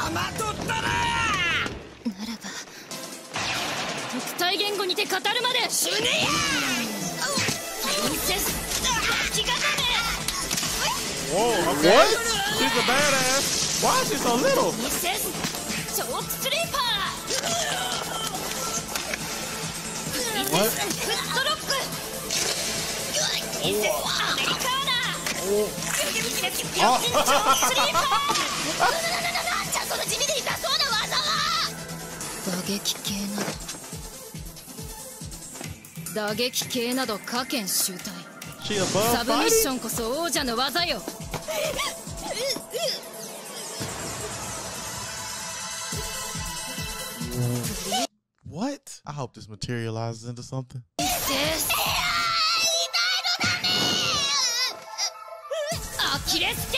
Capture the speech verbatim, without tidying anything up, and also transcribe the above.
ば特体言語にて語るまで死ねや。プリンセス気がだね。 Whoa, okay. What? She's a badass. Why is she so little? プリンセスチョークスリーパー。プリンセスフットロック。プリンセスアメリカーナ。プリンセスチョークスリーパー。なんじゃその地味で痛そうな技は。打撃系など打撃系など下剣集体。サブミッションこそ王者の技よ。 What? I hope this materializes into something. アキレス腱